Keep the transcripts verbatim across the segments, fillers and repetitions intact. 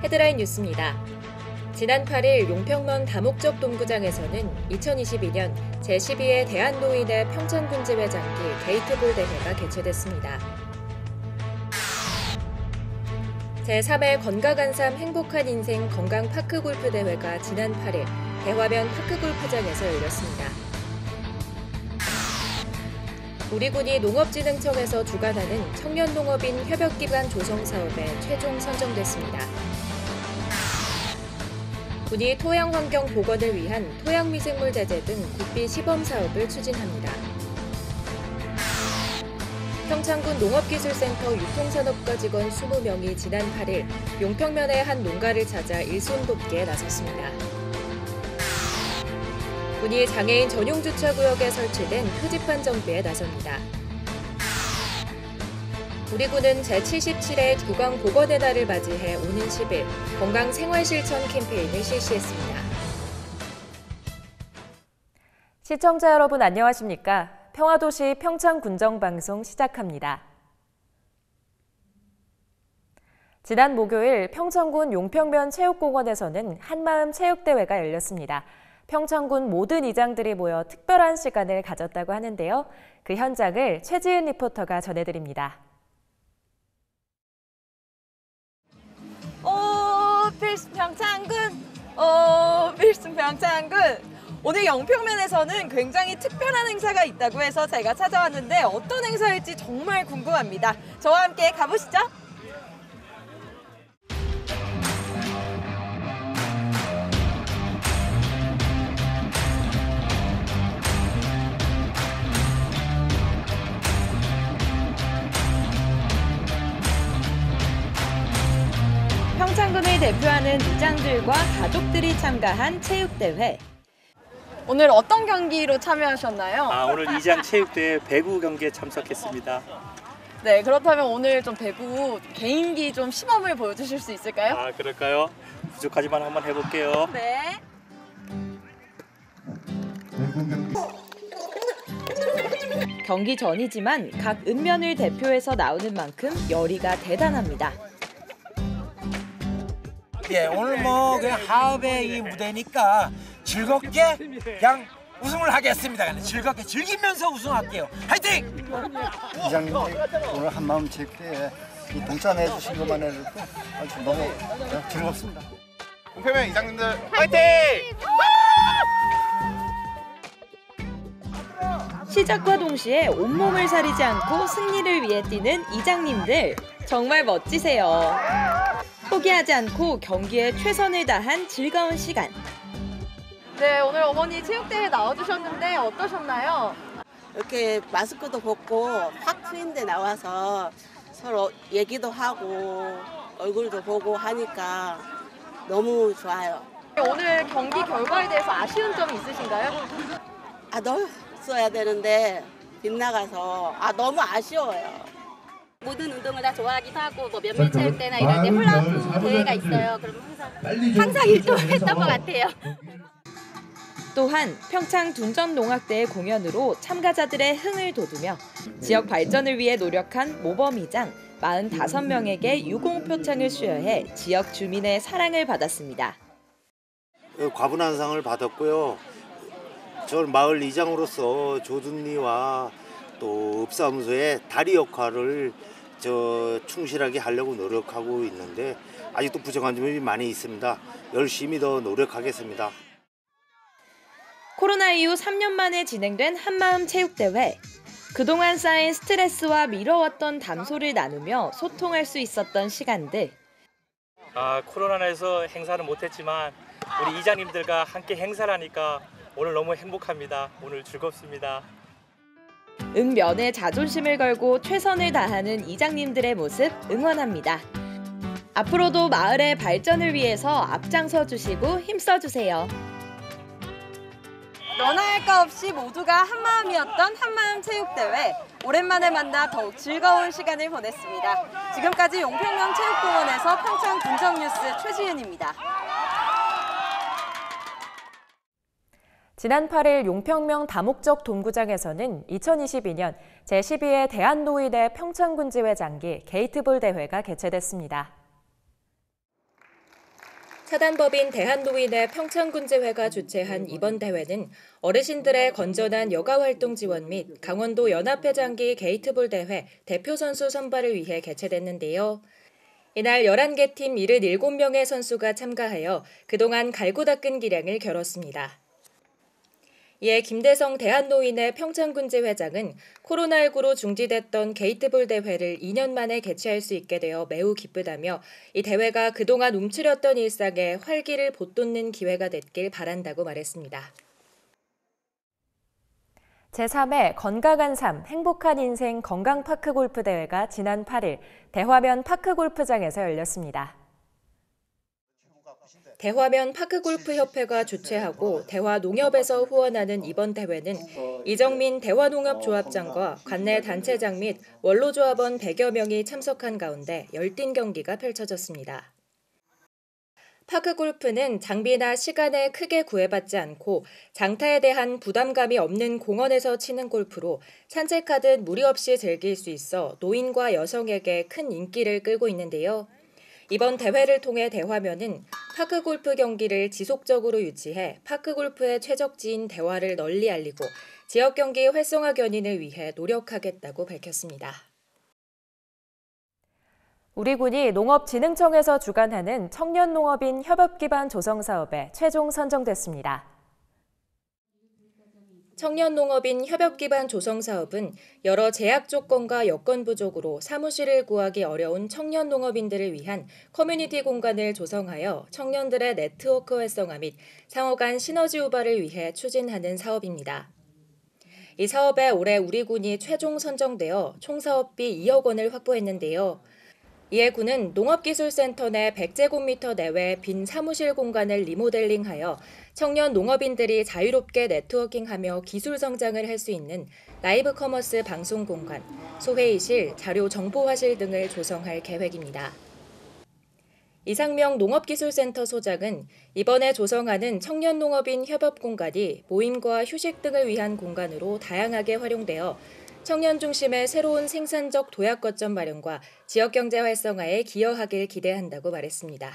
헤드라인 뉴스입니다. 지난 팔 일 용평면 다목적 동구장에서는 이천이십이 년 제십이 회 대한노인의 평창군지회 장기 게이트볼 대회가 개최됐습니다. 제삼 회 건강한삼 행복한 인생 건강 파크 골프 대회가 지난 팔 일 대화면 파크 골프장에서 열렸습니다. 우리군이 농업진흥청에서 주관하는 청년농업인 협력기관 조성 사업에 최종 선정됐습니다. 군이 토양환경 복원을 위한 토양미생물 제재 등 국비 시범 사업을 추진합니다. 평창군 농업기술센터 유통산업과 직원 이십 명이 지난 팔 일 용평면의 한 농가를 찾아 일손 돕기에 나섰습니다. 군이 장애인 전용 주차구역에 설치된 표지판 정비에 나섭니다. 우리군은 제칠십칠 회 구강 복원의 날을 맞이해 오는 십 일 건강 생활 실천 캠페인을 실시했습니다. 시청자 여러분 안녕하십니까? 평화도시 평창군정방송 시작합니다. 지난 목요일 평창군 용평면 체육공원에서는 한마음 체육대회가 열렸습니다. 평창군 모든 이장들이 모여 특별한 시간을 가졌다고 하는데요. 그 현장을 최지은 리포터가 전해드립니다. 오 필승 평창군, 오 필승 평창군. 오늘 용평면에서는 굉장히 특별한 행사가 있다고 해서 제가 찾아왔는데 어떤 행사일지 정말 궁금합니다. 저와 함께 가보시죠. 평창군을 대표하는 이장들과 가족들이 참가한 체육대회. 오늘 어떤 경기로 참여하셨나요? 아, 오늘 이장 체육대회 배구 경기에 참석했습니다. 네, 그렇다면 오늘 좀 배구 개인기 좀 시범을 보여주실 수 있을까요? 아, 그럴까요? 부족하지만 한번 해볼게요. 네. 경기 전이지만 각 읍면을 대표해서 나오는 만큼 열의가 대단합니다. 예, 오늘 뭐 그냥 하업의 이 무대니까 즐겁게 그냥 우승을 하겠습니다. 즐겁게 즐기면서 우승할게요. 화이팅! 이장님이 오늘 한마음 체육대회에 동참해 주신 것만 해도 아주 너무 즐겁습니다. 용평면 이장님들 화이팅! 시작과 동시에 온몸을 사리지 않고 승리를 위해 뛰는 이장님들 정말 멋지세요. 포기하지 않고 경기에 최선을 다한 즐거운 시간. 네, 오늘 어머니 체육대회 나와주셨는데 어떠셨나요? 이렇게 마스크도 벗고 확 트인 데 나와서 서로 얘기도 하고 얼굴도 보고 하니까 너무 좋아요. 오늘 경기 결과에 대해서 아쉬운 점이 있으신가요? 아, 넣었어야 되는데 빗나가서 아 너무 아쉬워요. 모든 운동을 다 좋아하기도 하고 뭐 몇몇 체육대회나 이럴 때 훌라후 대회가 있어요. 그럼 항상 항상 일 등을 했던 것 같아요. 또한 평창 둔전농악대의 공연으로 참가자들의 흥을 돋우며 지역 발전을 위해 노력한 모범이장 사십오 명에게 유공표창을 수여해 지역 주민의 사랑을 받았습니다. 과분한 상을 받았고요. 저 마을 이장으로서 조둔리와 또 읍사무소의 다리 역할을 저 충실하게 하려고 노력하고 있는데 아직도 부족한 점이 많이 있습니다. 열심히 더 노력하겠습니다. 코로나 이후 삼 년 만에 진행된 한마음 체육대회. 그동안 쌓인 스트레스와 미뤄왔던 담소를 나누며 소통할 수 있었던 시간들. 아, 코로나에서 행사는 못했지만 우리 이장님들과 함께 행사를 하니까 오늘 너무 행복합니다. 오늘 즐겁습니다. 읍면의 자존심을 걸고 최선을 다하는 이장님들의 모습 응원합니다. 앞으로도 마을의 발전을 위해서 앞장서 주시고 힘써 주세요. 너나 할 거 없이 모두가 한마음이었던 한마음 체육대회. 오랜만에 만나 더욱 즐거운 시간을 보냈습니다. 지금까지 용평면 체육공원에서 평창 군정뉴스 최지은입니다. 지난 팔 일 용평면 다목적 동구장에서는 이천이십이 년 제십이 회 대한노인의 평창군지회 장기 게이트볼 대회가 개최됐습니다. 사단법인 대한노인의 평창군제회가 주최한 이번 대회는 어르신들의 건전한 여가활동 지원 및 강원도 연합회장기 게이트볼 대회 대표 선수 선발을 위해 개최됐는데요. 이날 열한 개 팀 칠십칠 명의 선수가 참가하여 그동안 갈고 닦은 기량을 겨뤘습니다. 이에 김대성 대한노인의 평창군제 회장은 코로나십구로 중지됐던 게이트볼 대회를 이 년 만에 개최할 수 있게 되어 매우 기쁘다며 이 대회가 그동안 움츠렸던 일상에 활기를 돋돋는 기회가 됐길 바란다고 말했습니다. 제삼 회 건강한 삶, 행복한 인생 건강파크 골프 대회가 지난 팔 일 대화면 파크골프장에서 열렸습니다. 대화면 파크골프협회가 주최하고 대화농협에서 후원하는 이번 대회는 이정민 대화농협조합장과 관내 단체장 및 원로조합원 백여 명이 참석한 가운데 열띤 경기가 펼쳐졌습니다. 파크골프는 장비나 시간에 크게 구애받지 않고 장타에 대한 부담감이 없는 공원에서 치는 골프로 산책하듯 무리 없이 즐길 수 있어 노인과 여성에게 큰 인기를 끌고 있는데요. 이번 대회를 통해 대화면은 파크골프 경기를 지속적으로 유치해 파크골프의 최적지인 대화를 널리 알리고 지역 경기 활성화 견인을 위해 노력하겠다고 밝혔습니다. 우리 군이 농업진흥청에서 주관하는 청년농업인 협업기반 조성사업에 최종 선정됐습니다. 청년농업인 협업기반 조성사업은 여러 제약 조건과 여건 부족으로 사무실을 구하기 어려운 청년농업인들을 위한 커뮤니티 공간을 조성하여 청년들의 네트워크 활성화 및 상호 간 시너지 유발을 위해 추진하는 사업입니다. 이 사업에 올해 우리 군이 최종 선정되어 총 사업비 이억 원을 확보했는데요. 이에 군은 농업기술센터 내 백 제곱미터 내외 빈 사무실 공간을 리모델링하여 청년 농업인들이 자유롭게 네트워킹하며 기술 성장을 할 수 있는 라이브 커머스 방송 공간, 소회의실, 자료 정보화실 등을 조성할 계획입니다. 이상명 농업기술센터 소장은 이번에 조성하는 청년 농업인 협업 공간이 모임과 휴식 등을 위한 공간으로 다양하게 활용되어 청년 중심의 새로운 생산적 도약 거점 마련과 지역경제 활성화에 기여하길 기대한다고 말했습니다.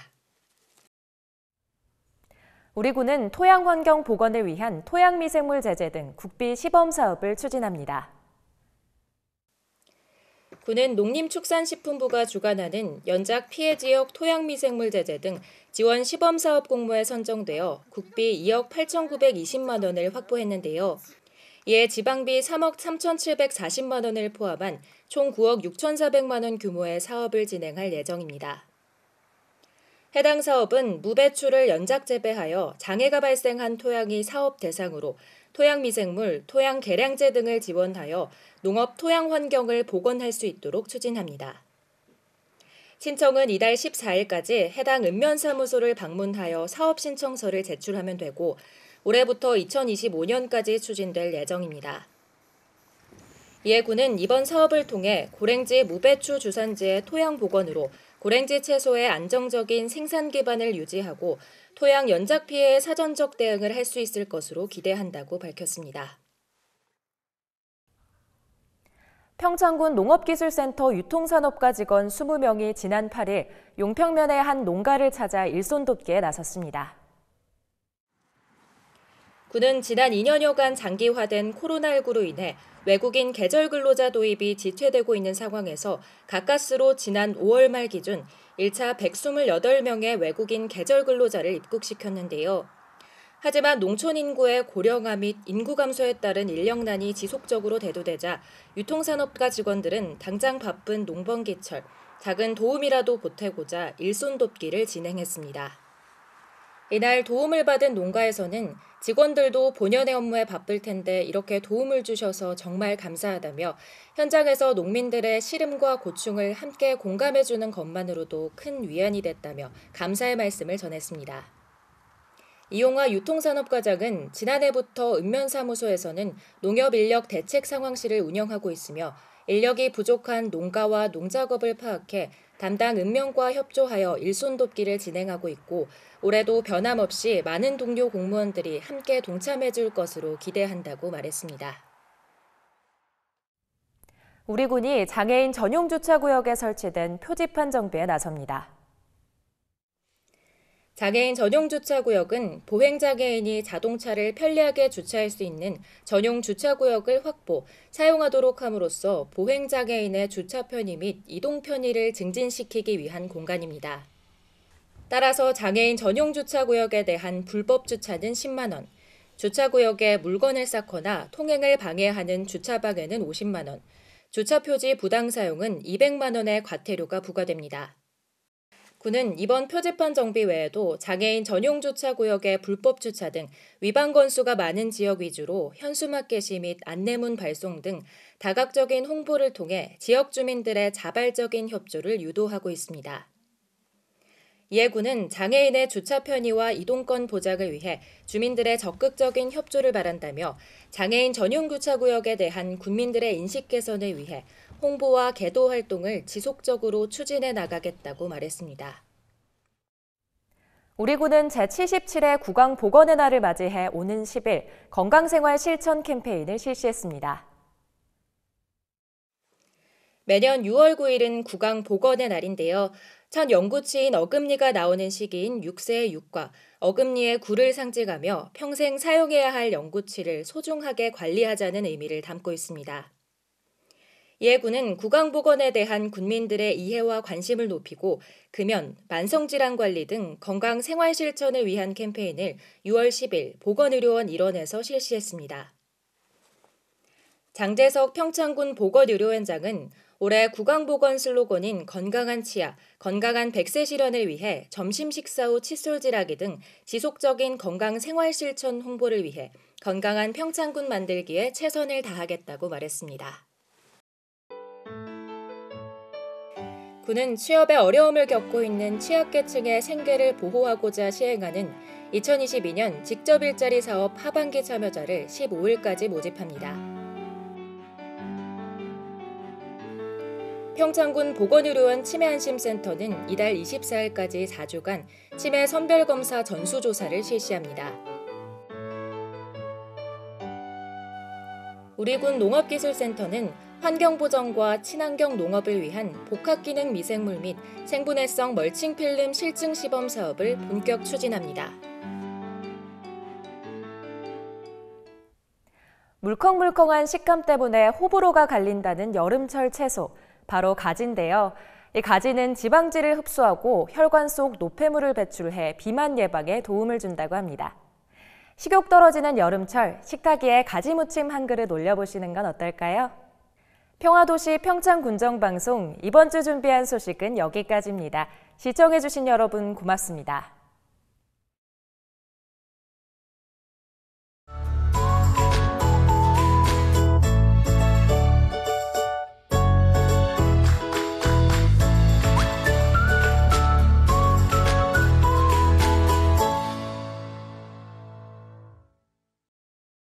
우리 군은 토양 환경 복원을 위한 토양 미생물 제재 등 국비 시범 사업을 추진합니다. 군은 농림축산식품부가 주관하는 연작 피해 지역 토양 미생물 제재 등 지원 시범 사업 공모에 선정되어 국비 이억 팔천구백이십만 원을 확보했는데요. 이에 지방비 삼억 삼천칠백사십만 원을 포함한 총 구억 육천사백만 원 규모의 사업을 진행할 예정입니다. 해당 사업은 무배출을 연작 재배하여 장애가 발생한 토양이 사업 대상으로 토양 미생물, 토양 개량제 등을 지원하여 농업 토양 환경을 복원할 수 있도록 추진합니다. 신청은 이달 십사 일까지 해당 읍면사무소를 방문하여 사업 신청서를 제출하면 되고 올해부터 이천이십오 년까지 추진될 예정입니다. 이에 군은 이번 사업을 통해 고랭지 무배추 주산지의 토양 복원으로 고랭지 채소의 안정적인 생산 기반을 유지하고 토양 연작 피해의 사전적 대응을 할 수 있을 것으로 기대한다고 밝혔습니다. 평창군 농업기술센터 유통산업과 직원 이십 명이 지난 팔 일 용평면의 한 농가를 찾아 일손 돕기에 나섰습니다. 군은 지난 이 년여간 장기화된 코로나십구로 인해 외국인 계절 근로자 도입이 지체되고 있는 상황에서 가까스로 지난 오월 말 기준 일 차 백이십팔 명의 외국인 계절 근로자를 입국시켰는데요. 하지만 농촌 인구의 고령화 및 인구 감소에 따른 인력난이 지속적으로 대두되자 유통산업과 직원들은 당장 바쁜 농번기철, 작은 도움이라도 보태고자 일손 돕기를 진행했습니다. 이날 도움을 받은 농가에서는 직원들도 본연의 업무에 바쁠 텐데 이렇게 도움을 주셔서 정말 감사하다며 현장에서 농민들의 시름과 고충을 함께 공감해주는 것만으로도 큰 위안이 됐다며 감사의 말씀을 전했습니다. 이용화 유통산업과장은 지난해부터 읍면사무소에서는 농협인력 대책 상황실을 운영하고 있으며 인력이 부족한 농가와 농작업을 파악해 담당 읍면과 협조하여 일손 돕기를 진행하고 있고 올해도 변함없이 많은 동료 공무원들이 함께 동참해 줄 것으로 기대한다고 말했습니다. 우리 군이 장애인 전용 주차구역에 설치된 표지판 정비에 나섭니다. 장애인 전용 주차구역은 보행장애인이 자동차를 편리하게 주차할 수 있는 전용 주차구역을 확보, 사용하도록 함으로써 보행장애인의 주차 편의 및 이동 편의를 증진시키기 위한 공간입니다. 따라서 장애인 전용 주차구역에 대한 불법 주차는 십만 원, 주차구역에 물건을 쌓거나 통행을 방해하는 주차방해는 오십만 원, 주차표지 부당 사용은 이백만 원의 과태료가 부과됩니다. 군은 이번 표지판 정비 외에도 장애인 전용 주차구역의 불법 주차 등 위반 건수가 많은 지역 위주로 현수막 게시 및 안내문 발송 등 다각적인 홍보를 통해 지역 주민들의 자발적인 협조를 유도하고 있습니다. 이에 군은 장애인의 주차 편의와 이동권 보장을 위해 주민들의 적극적인 협조를 바란다며 장애인 전용 주차구역에 대한 국민들의 인식 개선을 위해 홍보와 계도 활동을 지속적으로 추진해 나가겠다고 말했습니다. 우리 군은 제칠십칠 회 국왕보건의 날을 맞이해 오는 십 일 건강생활 실천 캠페인을 실시했습니다. 매년 유월 구일은 국왕보건의 날인데요. 첫 영구치인 어금니가 나오는 시기인 육 세의 육과 어금니의 구를 상징하며 평생 사용해야 할 영구치를 소중하게 관리하자는 의미를 담고 있습니다. 이에 군은 국왕보건에 대한 국민들의 이해와 관심을 높이고 금연, 만성질환 관리 등 건강 생활 실천을 위한 캠페인을 유월 십일 보건의료원 일원에서 실시했습니다. 장재석 평창군 보건의료원장은 올해 국왕보건 슬로건인 건강한 치아, 건강한 백 세 실현을 위해 점심 식사 후 칫솔질하기 등 지속적인 건강 생활 실천 홍보를 위해 건강한 평창군 만들기에 최선을 다하겠다고 말했습니다. 군은 취업에 어려움을 겪고 있는 취약계층의 생계를 보호하고자 시행하는 이천이십이 년 직접 일자리 사업 하반기 참여자를 십오 일까지 모집합니다. 평창군 보건의료원 치매안심센터는 이달 이십사 일까지 사 주간 치매 선별검사 전수조사를 실시합니다. 우리군 농업기술센터는 환경보전과 친환경 농업을 위한 복합기능 미생물 및 생분해성 멀칭필름 실증 시범 사업을 본격 추진합니다. 물컹물컹한 식감 때문에 호불호가 갈린다는 여름철 채소, 바로 가지인데요. 이 가지는 지방질을 흡수하고 혈관 속 노폐물을 배출해 비만 예방에 도움을 준다고 합니다. 식욕 떨어지는 여름철, 식탁 위에 가지 무침 한 그릇 올려보시는 건 어떨까요? 평화도시 평창군정방송 이번 주 준비한 소식은 여기까지입니다. 시청해주신 여러분 고맙습니다.